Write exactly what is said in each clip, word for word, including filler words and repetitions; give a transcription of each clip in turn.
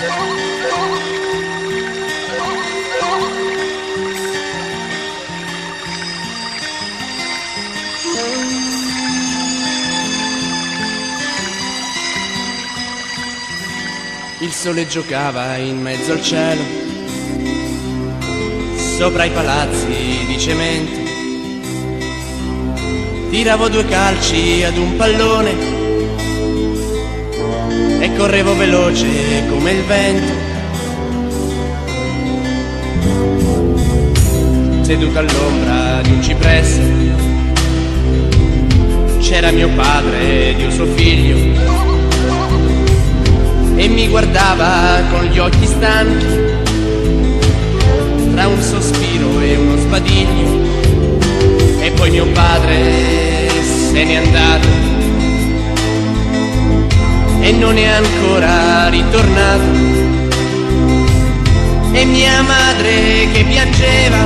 Il sole giocava in mezzo al cielo, sopra i palazzi di cemento. Tiravo due calci ad un pallone e correvo veloce come il vento. Seduto all'ombra di un cipresso c'era mio padre ed io suo figlio, e mi guardava con gli occhi stanchi, tra un sospiro e uno sbadiglio. E poi mio padre se n'è andato e non è ancora ritornato. E mia madre che piangeva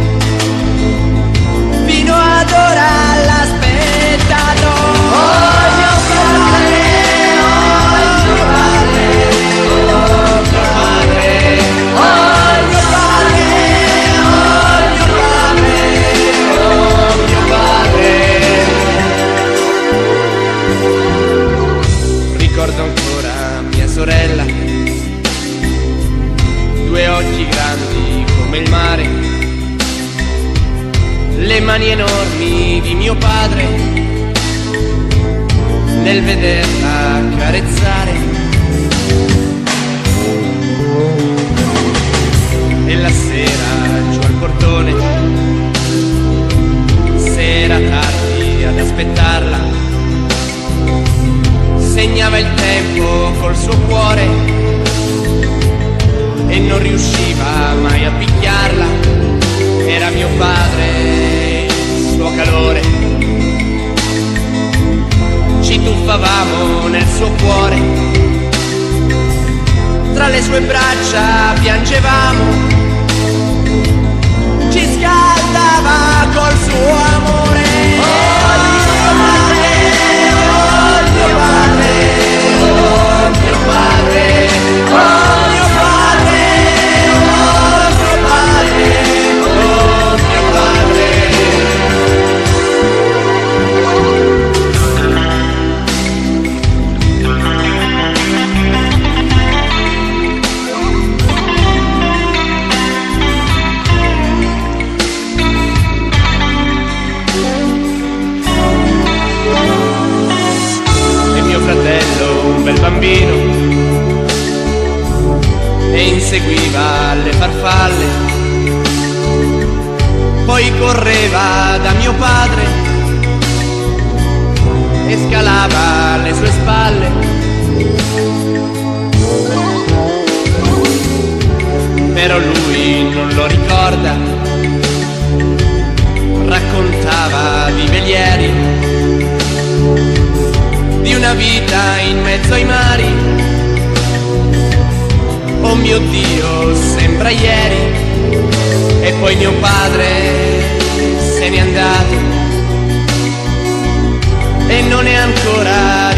fino ad ora l'ha aspettato. Oh mio padre, oh mio padre, oh mio padre, oh mio padre, oh mio padre, oh mio padre. Ricordo ancora mia sorella, due occhi grandi come il mare, le mani enormi di mio padre nel vederla carezzare. E la sera giù al portone, se era tardi ad aspettarla, segnava il tempo col suo cuore e non riusciva mai a picchiarla. Era mio padre, il suo calore, ci tuffavamo nel suo cuore, tra le sue braccia piangevamo, ci scaldava col suo amore. Oh mio padre, oh mio padre, oh mio padre, oh mio padre, oh mio padre, oh mio padre. E mio fratello, un bel bambino, e inseguiva le farfalle, poi correva da mio padre e scalava le sue spalle. Però lui non lo ricorda, raccontava di velieri, di una vita in mezzo ai mari. Oh mio Dio, sembra ieri. E poi mio padre se n'è andato e non è ancora